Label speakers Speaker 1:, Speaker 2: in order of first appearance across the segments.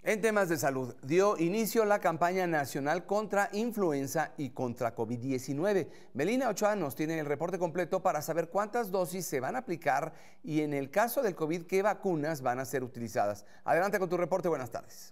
Speaker 1: En temas de salud, dio inicio la campaña nacional contra influenza y contra COVID-19. Melina Ochoa nos tiene el reporte completo para saber cuántas dosis se van a aplicar y en el caso del COVID, qué vacunas van a ser utilizadas. Adelante con tu reporte, buenas tardes.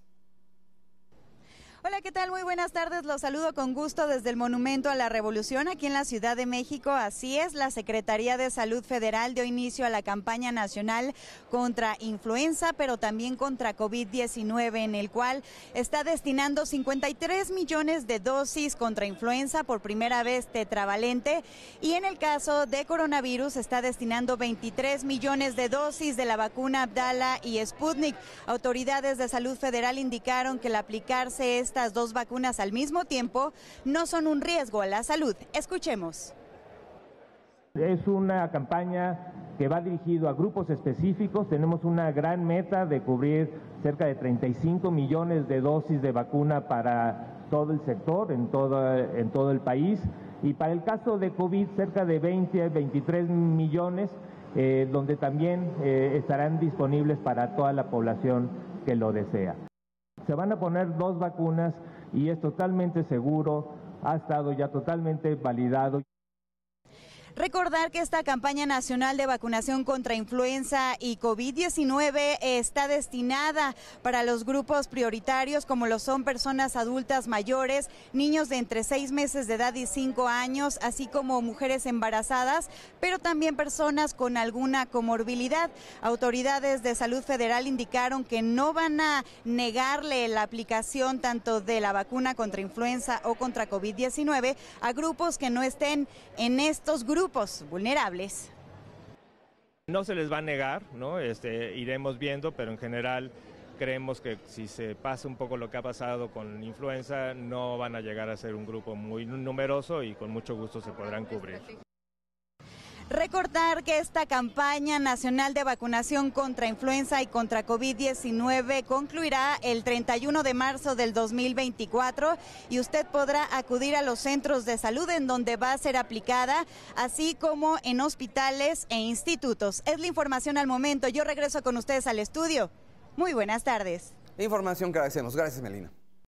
Speaker 2: Hola, ¿qué tal? Muy buenas tardes. Los saludo con gusto desde el Monumento a la Revolución aquí en la Ciudad de México. Así es, la Secretaría de Salud Federal dio inicio a la campaña nacional contra influenza, pero también contra COVID-19, en el cual está destinando 53 millones de dosis contra influenza, por primera vez tetravalente, y en el caso de coronavirus está destinando 23 millones de dosis de la vacuna Abdala y Sputnik. Autoridades de salud federal indicaron que al aplicarse estas dos vacunas al mismo tiempo no son un riesgo a la salud. Escuchemos.
Speaker 3: Es una campaña que va dirigido a grupos específicos. Tenemos una gran meta de cubrir cerca de 35 millones de dosis de vacuna para todo el sector, en todo el país. Y para el caso de COVID, cerca de 23 millones, donde también estarán disponibles para toda la población que lo desea. Se van a poner dos vacunas y es totalmente seguro, ha estado ya totalmente validado.
Speaker 2: Recordar que esta campaña nacional de vacunación contra influenza y COVID-19 está destinada para los grupos prioritarios, como lo son personas adultas mayores, niños de entre 6 meses de edad y 5 años, así como mujeres embarazadas, pero también personas con alguna comorbilidad. Autoridades de salud federal indicaron que no van a negarle la aplicación tanto de la vacuna contra influenza o contra COVID-19 a grupos que no estén en estos grupos vulnerables.
Speaker 4: No se les va a negar, ¿no? Iremos viendo, pero en general creemos que si se pasa un poco lo que ha pasado con influenza, no van a llegar a ser un grupo muy numeroso y con mucho gusto se podrán cubrir.
Speaker 2: Recordar que esta campaña nacional de vacunación contra influenza y contra COVID-19 concluirá el 31 de marzo del 2024 y usted podrá acudir a los centros de salud en donde va a ser aplicada, así como en hospitales e institutos. Es la información al momento. Yo regreso con ustedes al estudio. Muy buenas tardes.
Speaker 1: Información que agradecemos. Gracias, Melina.